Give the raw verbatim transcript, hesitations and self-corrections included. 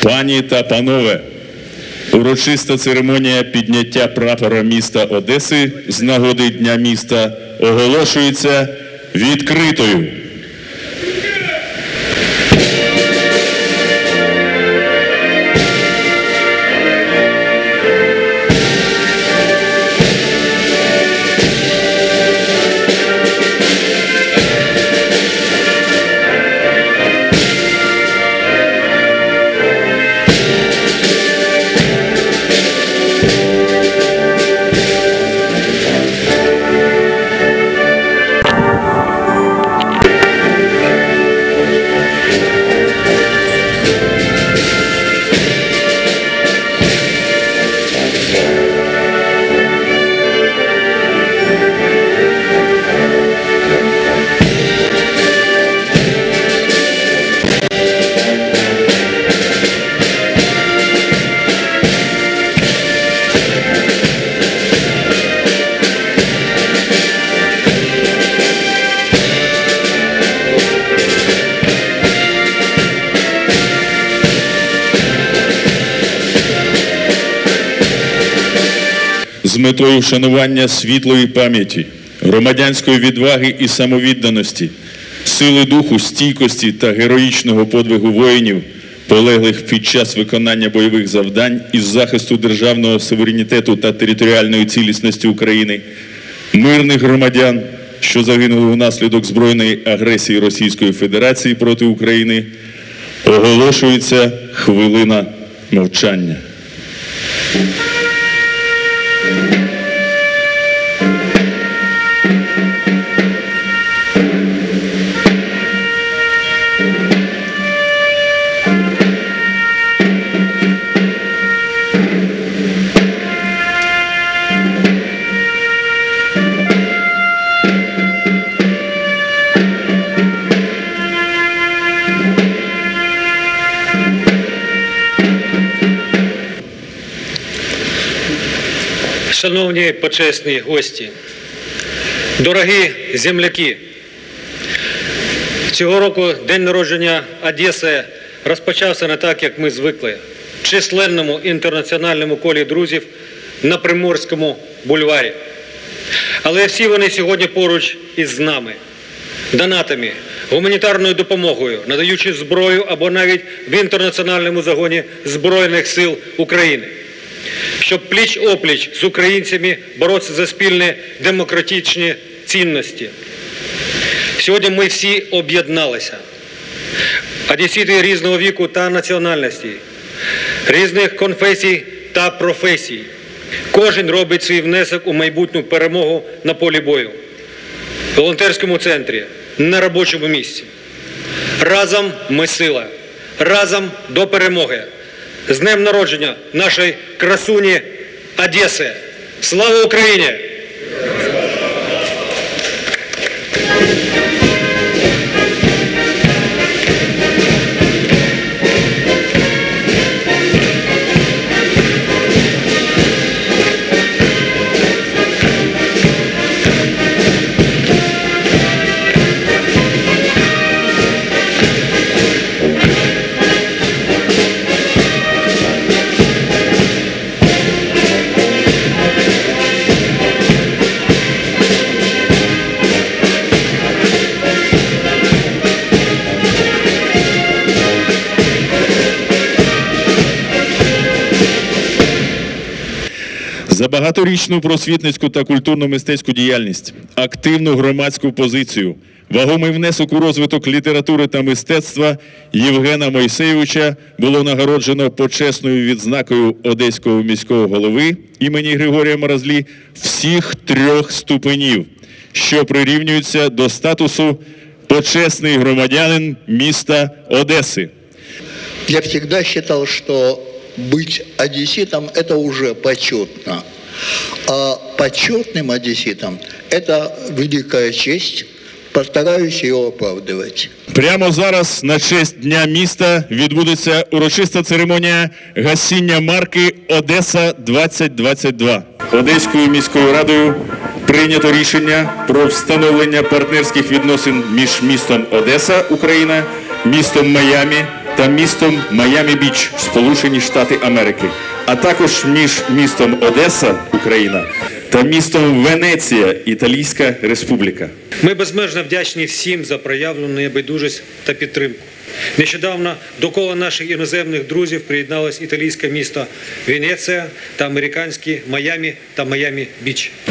Пані та панове, урочиста церемонія підняття прапора міста Одеси з нагоди Дня міста оголошується відкритою. З метою вшанування світлої пам'яті, громадянської відваги і самовідданості, сили духу, стійкості та героїчного подвигу воїнів, полеглих під час виконання бойових завдань із захисту державного суверенітету та територіальної цілісності України, мирних громадян, що загинули внаслідок збройної агресії Російської Федерації проти України, оголошується хвилина мовчання. Шановні почесні гості, дорогі земляки, цього року день народження Одеси розпочався не так, як ми звикли, в численному інтернаціональному колі друзів на Приморському бульварі. Але всі вони сьогодні поруч із нами, донатами, гуманітарною допомогою, надаючи зброю або навіть в інтернаціональному загоні Збройних сил України, щоб пліч-опліч з українцями боротися за спільні демократичні цінності. Сьогодні ми всі об'єдналися. Одесити різного віку та національності, різних конфесій та професій. Кожен робить свій внесок у майбутню перемогу на полі бою, в волонтерському центрі, на робочому місці. Разом ми сила, разом до перемоги. З днем народження нашої красуні Одеси! Слава Україні! За багаторічну просвітницьку та культурно-мистецьку діяльність, активну громадську позицію, вагомий внесок у розвиток літератури та мистецтва Євгена Мойсеєвича було нагороджено почесною відзнакою Одеського міського голови імені Григорія Маразлі всіх трьох ступенів, що прирівнюються до статусу почесний громадянин міста Одеси. Я всегда считал, что быть одесситом – это уже почетно. А почетным одесситом – это великая честь. Постараюсь ее оправдывать. Прямо зараз на честь Дня міста відбудеться урочиста церемонія гасіння марки «Одеса двадцять двадцять два». Одеською міською радою прийнято рішення про встановлення партнерських відносин між містом Одеса, Україна, містом Майамі, та містом Майамі-Біч, Сполучені Штати Америки, а також між містом Одеса, Україна, та містом Венеція, Італійська Республіка. Ми безмежно вдячні всім за проявлену небайдужість та підтримку. Нещодавно до кола наших іноземних друзів приєдналось італійське місто Венеція та американські Майамі та Майамі-Біч.